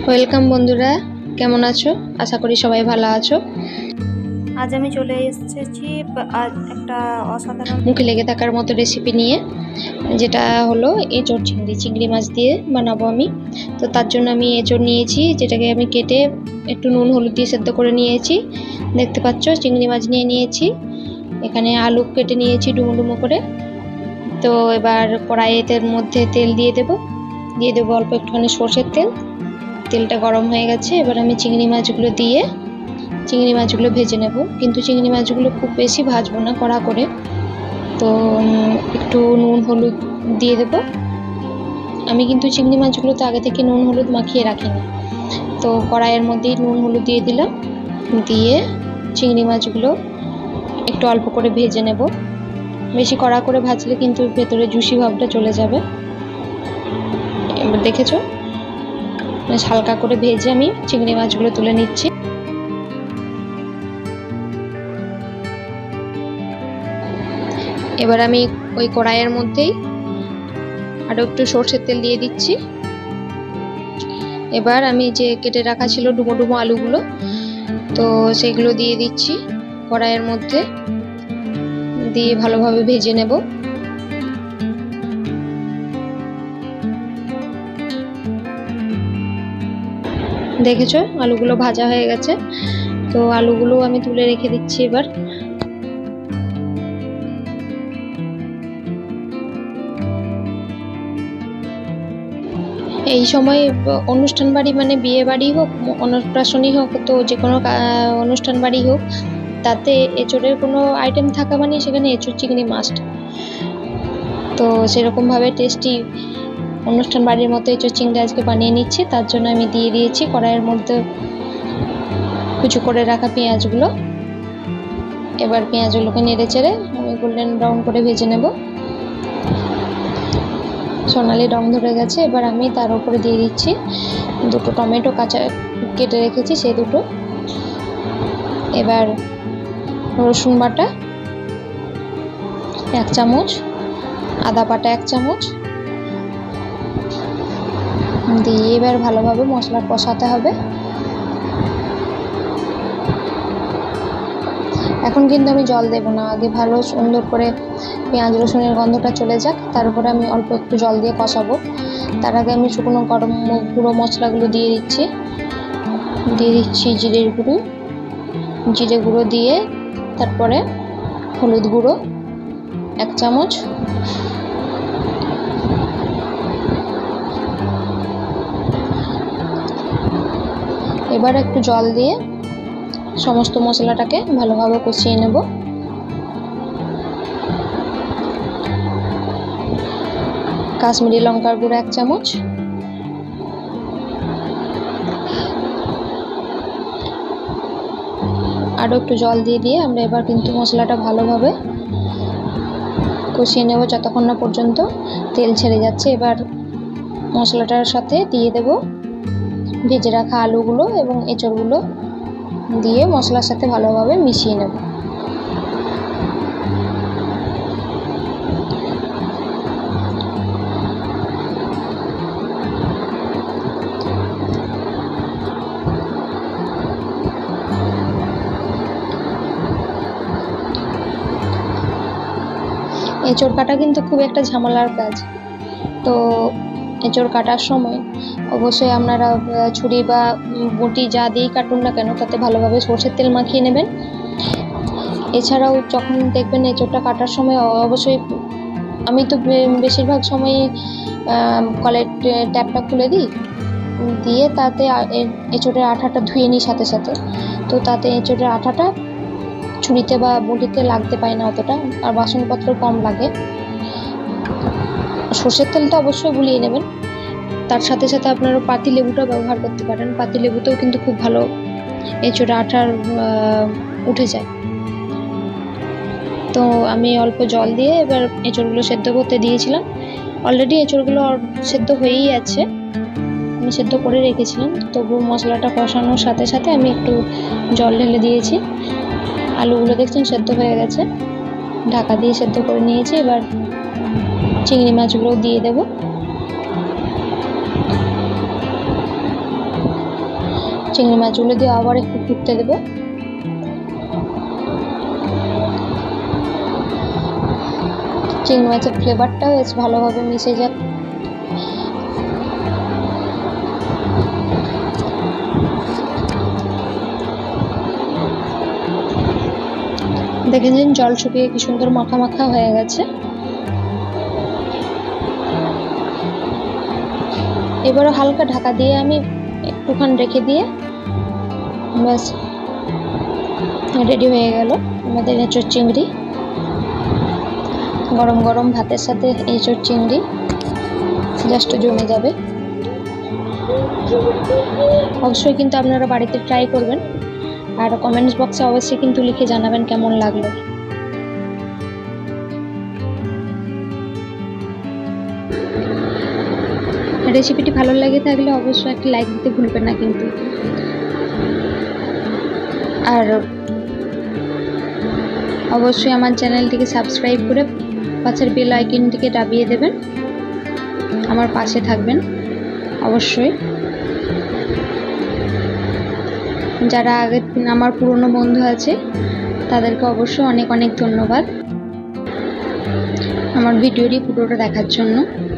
Welcome বন্ধুরা, কেমন আছো? আশা করি সবাই ভালো আছো। আজ আমি চলে এসেছি একটা অসাধারণ মুখে লেগে থাকার মতো রেসিপি নিয়ে, যেটা হলো এঁচোড় চিংড়ি মাছ দিয়ে বানাবো আমি। তো তার জন্য আমি এঁচোড় নিয়েছি, যেটাকে আমি কেটে একটু নুন হলুদ দিয়ে সেদ্ধ করে নিয়েছি। দেখতে পাচ্ছ চিংড়ি মাছ নিয়েছি। এখানে আলু কেটে নিয়েছি ডুমো ডুমো করে। তো এবার কড়াইয়ের মধ্যে তেল দিয়ে দেবো অল্প একটুখানি সর্ষের তেল। তেলটা গরম হয়ে গেছে, এবার আমি চিংড়ি মাছগুলো ভেজে নেব। কিন্তু চিংড়ি মাছগুলো খুব বেশি ভাজবো না, কড়া করে। তো একটু নুন হলুদ দিয়ে দেবো। আমি কিন্তু চিংড়ি মাছগুলোতে আগে থেকে নুন হলুদ মাখিয়ে রাখিনি। তো কড়াইয়ের মধ্যেই নুন হলুদ দিয়ে দিলাম, দিয়ে চিংড়ি মাছগুলো একটু অল্প করে ভেজে নেব। বেশি কড়া করে ভাজলে কিন্তু ভেতরে জুসি ভাবটা চলে যাবে। এবার দেখেছো, হালকা করে ভেজে আমি চিংড়ি মাছগুলো তুলে নিচ্ছি। এবার আমি ওই কড়াইয়ের মধ্যেই আরো একটু সর্ষের তেল দিয়ে দিচ্ছি। এবার আমি যে কেটে রাখা ছিল ডুমো ডুমো আলুগুলো, তো সেগুলো দিয়ে দিচ্ছি কড়াইয়ের মধ্যে, দিয়ে ভালোভাবে ভেজে নেব। দেখেছো আলুগুলো ভাজা হয়ে গেছে। তো আলুগুলো আমি তুলে রেখে দিচ্ছি। এবার এই সময় অনুষ্ঠান বাড়ি, মানে বিয়ে বাড়ি হোক, অন্নপ্রাশনই হোক, তো যে কোনো অনুষ্ঠান বাড়ি হোক, তাতে এঁচোড়ের কোনো আইটেম থাকা মানে সেখানে এঁচোড় চিংড়ি মাস্ট। তো সেরকমভাবে টেস্টি অনুষ্ঠান বাড়ির মতো এঁচোড় চিংড়ি আজকে বানিয়ে নিচ্ছি। তার জন্য আমি দিয়ে দিয়েছি কড়াইয়ের মধ্যে কুচি করে রাখা পেঁয়াজগুলো। এবার পেঁয়াজগুলোকে নেড়ে চেড়ে আমি গোল্ডেন ব্রাউন করে ভেজে নেব। সোনালি রং ধরে গেছে। এবার আমি তার উপরে দিয়ে দিচ্ছি দুটো টমেটো কাঁচা কেটে রেখেছি, সেই দুটো। এবার রসুন বাটা 1 চামচ, আদা বাটা 1 চামচ দিয়ে এবার ভালোভাবে মশলা কষাতে হবে। এখন কিন্তু আমি জল দেব না, আগে ভালো সুন্দর করে পেঁয়াজ রসুনের গন্ধটা চলে যাক, তার উপরে আমি অল্প একটু জল দিয়ে কষাবো। তার আগে আমি শুকনো গরম গুঁড়ো মশলাগুলো দিয়ে দিচ্ছি জিরে গুঁড়ো দিয়ে, তারপরে হলুদ গুঁড়ো 1 চামচ, এবার একটু জল দিয়ে সমস্ত মশলাটাকে ভালোভাবে কষিয়ে নেব। কাশ্মীরি লঙ্কার গুঁড়ো 1 চামচ, আরও একটু জল দিয়ে আমরা এবার কিন্তু মশলাটা ভালোভাবে কষিয়ে নেব যতক্ষণ না পর্যন্ত তেল ছেড়ে যাচ্ছে। এবার মশলাটার সাথে দিয়ে দেব ভেজে রাখা আলুগুলো এবং এঁচোড়গুলো, দিয়ে মশলার সাথে ভালোভাবে মিশিয়ে নেব। এঁচোড় কাটা কিন্তু খুব একটা ঝামেলার কাজ। তো এঁচোড় কাটার সময় অবশ্যই আপনারা ছুরি বা বটি যা দিয়েই কাটুন না কেন, তাতে ভালোভাবে সর্ষের তেল মাখিয়ে নেবেন। এছাড়াও যখন দেখবেন এঁচোড়টা কাটার সময় অবশ্যই, আমি তো বেশিরভাগ সময় কলের ট্যাপটা খুলে দিই, দিয়ে তাতে এঁচোড়ের আঠাটা ধুয়ে নিই সাথে সাথে। তো তাতে এঁচোড়ের আঠাটা ছুরিতে বা বটিতে লাগতে পায় না অতটা, আর বাসনপত্র কম লাগে। সর্ষের তেলটা অবশ্যই গুলিয়ে নেবেন। তার সাথে সাথে আপনারা পাতি লেবুটা ব্যবহার করতে পারেন। পাতি লেবুতেও কিন্তু খুব ভালো এঁচোড়ে আঠার উঠে যায়। তো আমি অল্প জল দিয়ে এবার এঁচোড়গুলো সেদ্ধ করতে দিয়েছিলাম। অলরেডি এঁচোড়গুলো সেদ্ধ হয়েই আছে, আমি সেদ্ধ করে রেখেছিলাম। তবু মশলাটা কষানোর সাথে সাথে আমি একটু জল ঢেলে দিয়েছি। আলুগুলো দেখছেন সেদ্ধ হয়ে গেছে, ঢাকা দিয়ে সেদ্ধ করে নিয়েছি। এবার চিংড়ি মাছগুলো দিয়ে দেব। চিংড়ি মাছগুলো দিয়ে আবার একটু ফুটতে দেবো। চিংড়ি মাছের ফ্লেভারটাও বেশ ভালোভাবে মিশে যাক। দেখেছেন জল শুকিয়ে কি সুন্দর মাখা মাখা হয়ে গেছে। এবারও হালকা ঢাকা দিয়ে আমি একটুখানি রেখে দিয়ে ব্যাস রেডি হয়ে গেল আমাদের এঁচোড় চিংড়ি। গরম গরম ভাতের সাথে এঁচোড় চিংড়ি জাস্ট জমে যাবে। অবশ্যই কিন্তু আপনারা বাড়িতে ট্রাই করবেন, আর কমেন্টস বক্সে অবশ্যই কিন্তু লিখে জানাবেন কেমন লাগলো। রেসিপিটি ভালো লাগে থাকলে অবশ্যই একটা লাইক দিতে ভুলবেন না কিন্তু। আর অবশ্যই আমার চ্যানেলটিকে সাবস্ক্রাইব করে পাশের বেল আইকনটিকে দাবিয়ে দেবেন, আমার পাশে থাকবেন অবশ্যই। যারা আগে আমার পুরনো বন্ধু আছে তাদেরকে অবশ্যই অনেক অনেক ধন্যবাদ আমার ভিডিওটি পুরোটা দেখার জন্য।